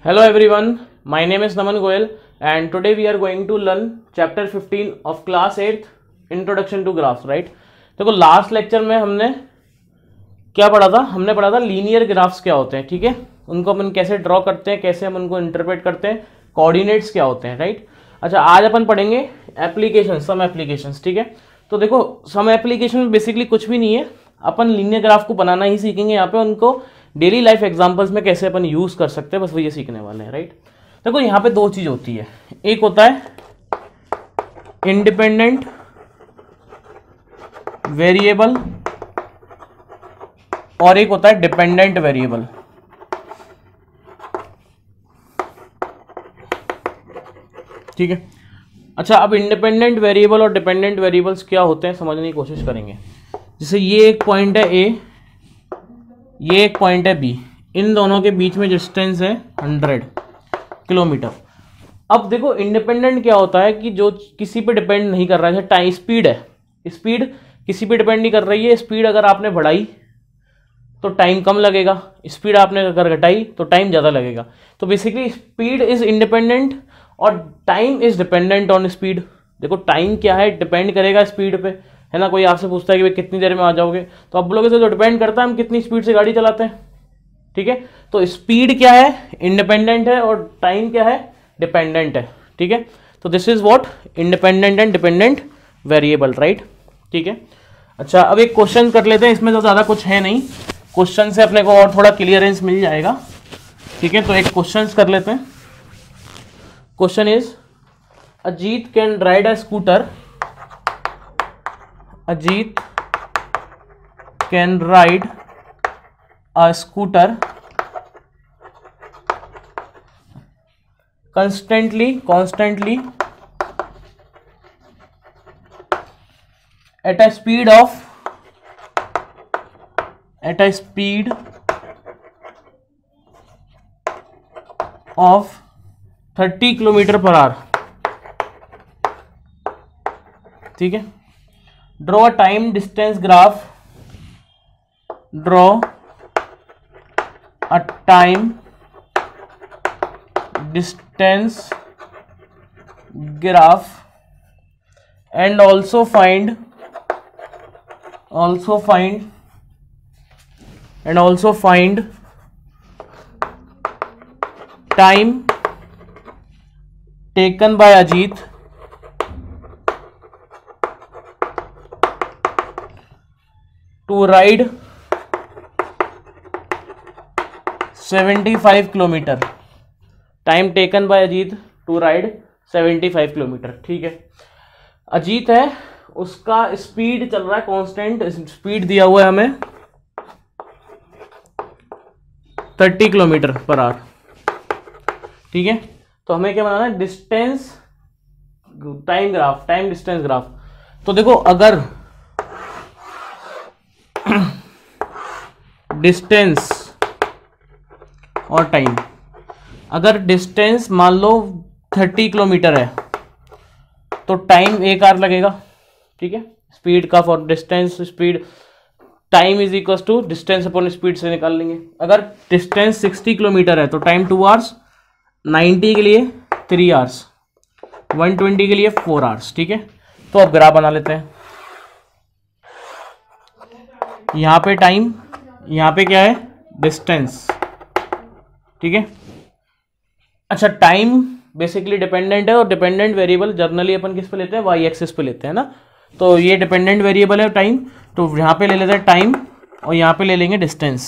Hello everyone, my name is Naman Goyal and today we are going to learn chapter 15 of class 8th introduction to graphs, right? देखो last lecture में हमने क्या पढ़ा था? हमने पढ़ा था लीनियर ग्राफ्स क्या होते हैं, ठीक है, उनको अपन कैसे ड्रॉ करते हैं, कैसे हम उनको इंटरप्रेट करते हैं, कोऑर्डिनेट्स क्या होते हैं, राइट? अच्छा, आज अपन पढ़ेंगे एप्लीकेशन, सम एप्लीकेशंस, ठीक है। तो देखो सम एप्लीकेशन में बेसिकली कुछ भी नहीं है, अपन लीनियर ग्राफ को बनाना ही सीखेंगे यहाँ पे, उनको डेली लाइफ एग्जांपल्स में कैसे अपन यूज कर सकते हैं, बस वो ये सीखने वाले हैं, राइट। देखो यहाँ पे दो चीज होती है, एक होता है इंडिपेंडेंट वेरिएबल और एक होता है डिपेंडेंट वेरिएबल। ठीक है। अच्छा, अब इंडिपेंडेंट वेरिएबल और डिपेंडेंट वेरिएबल्स क्या होते हैं समझने की कोशिश करेंगे। जैसे ये एक पॉइंट है ए, ये एक पॉइंट है बी, इन दोनों के बीच में डिस्टेंस है 100 किलोमीटर। अब देखो इंडिपेंडेंट क्या होता है कि जो किसी पे डिपेंड नहीं कर रहा है, टाइम स्पीड है, स्पीड किसी पे डिपेंड नहीं कर रही है। स्पीड अगर आपने बढ़ाई तो टाइम कम लगेगा, स्पीड आपने अगर घटाई तो टाइम ज़्यादा लगेगा। तो बेसिकली स्पीड इज इंडिपेंडेंट और time is dependent on speed. देखो टाइम क्या है, डिपेंड करेगा स्पीड पे, है ना। कोई आपसे पूछता है कि भाई कितनी देर में आ जाओगे, तो आप बोलोगे तो डिपेंड करता है हम कितनी स्पीड से गाड़ी चलाते हैं, ठीक है। तो स्पीड क्या है, इंडिपेंडेंट है, और टाइम क्या है, डिपेंडेंट है, ठीक है। तो this is what independent and dependent variable, right, ठीक है। अच्छा, अब एक क्वेश्चन कर लेते हैं, इसमें तो ज़्यादा कुछ है नहीं, क्वेश्चन से अपने को और थोड़ा क्लियरेंस मिल जाएगा, ठीक है। तो एक क्वेश्चन कर लेते हैं। Question is Ajit can ride a scooter, Ajit can ride a scooter constantly at a speed of 30 kilometre per hour, ठीक है। Draw a time distance graph, draw a time distance graph and also find time taken by Ajit to ride 75 kilometre. Time taken by Ajit to ride 75 kilometre, ठीक है। अजीत है, उसका speed चल रहा है constant, speed दिया हुआ है हमें 30 किलोमीटर पर आवर, ठीक है। तो हमें क्या बनाना है, distance time graph, time distance graph. तो देखो अगर डिस्टेंस और टाइम, अगर डिस्टेंस मान लो 30 किलोमीटर है तो टाइम 1 आवर लगेगा, ठीक है। स्पीड का for distance, speed time is equal to distance upon speed से निकाल लेंगे। अगर डिस्टेंस 60 किलोमीटर है तो टाइम 2 आवर्स, 90 के लिए 3 आवर्स, 120 के लिए 4 आवर्स, ठीक है। तो अब ग्राफ बना लेते हैं। यहाँ पे टाइम, यहाँ पे क्या है, डिस्टेंस, ठीक है। अच्छा, टाइम बेसिकली डिपेंडेंट है और डिपेंडेंट वेरिएबल जनरली अपन किस पे लेते हैं, वाई एक्सिस पे लेते हैं ना। तो ये डिपेंडेंट वेरिएबल है टाइम, तो यहाँ पे ले लेते हैं टाइम और यहाँ पे ले लेंगे डिस्टेंस,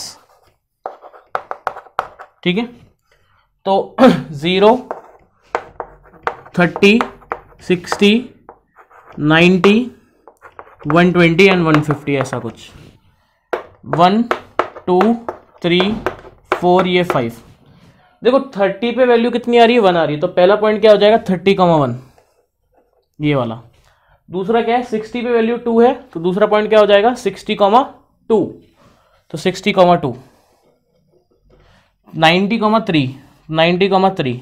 ठीक है। तो 0, 30, 60, 90, 120 एंड 150, ऐसा कुछ 1, 2, 3, 4, ये 5। देखो 30 पे वैल्यू कितनी आ रही है, 1 आ रही है, तो पहला पॉइंट क्या हो जाएगा 30,1, ये वाला। दूसरा क्या है, 60 पे वैल्यू 2 है, तो दूसरा पॉइंट क्या हो जाएगा 60,2, तो 60,2, 90,3, 90,3,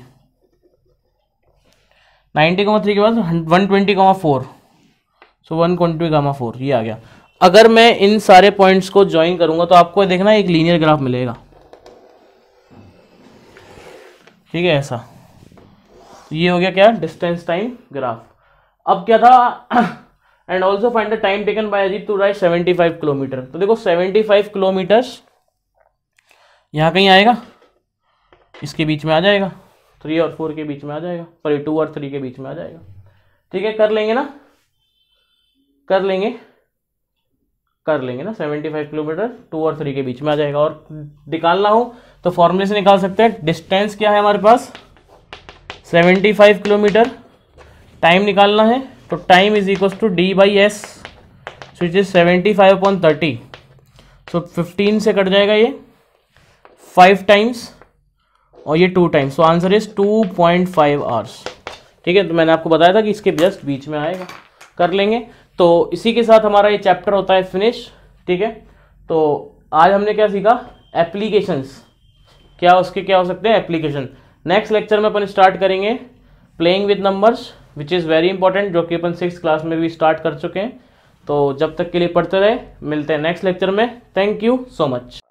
90,3 के बाद 120,4, सो 120,4 ये आ गया। अगर मैं इन सारे पॉइंट्स को ज्वाइन करूंगा तो आपको देखना एक लीनियर ग्राफ मिलेगा। ठीक है ऐसा। तो ये हो गया क्या, डिस्टेंस टाइम ग्राफ। अब क्या था, and also find the time taken by Ajit to ride 75 kilometre. तो देखो 75 किलोमीटर्स यहाँ कहीं आएगा, इसके बीच में आ जाएगा, 3 और 4 के बीच में आ जाएगा, सॉरी 2 और 3 के बीच में आ जाएगा। ठीक है, कर लेंगे ना, कर लेंगे ना, 75 किलोमीटर 2 और 3 के बीच में आ जाएगा। और निकालना हो तो फॉर्मूले से निकाल सकते हैं। डिस्टेंस क्या है हमारे पास, 75 किलोमीटर, टाइम निकालना है तो time is equal to D by S, which is 75/30। So 15 से कट जाएगा ये 5 टाइम्स और ये 2 times, so answer is 2.5 hours. ठीक है, तो मैंने आपको बताया था कि इसके जस्ट बीच में आएगा, कर लेंगे। तो इसी के साथ हमारा ये चैप्टर होता है फिनिश। ठीक है, तो आज हमने क्या सीखा, एप्लीकेशंस, क्या उसके क्या हो सकते हैं एप्लीकेशन। नेक्स्ट लेक्चर में अपन स्टार्ट करेंगे playing with numbers, which is very important, जो कि अपन 6th क्लास में भी स्टार्ट कर चुके हैं। तो जब तक के लिए पढ़ते रहे, मिलते हैं नेक्स्ट लेक्चर में। Thank you so much.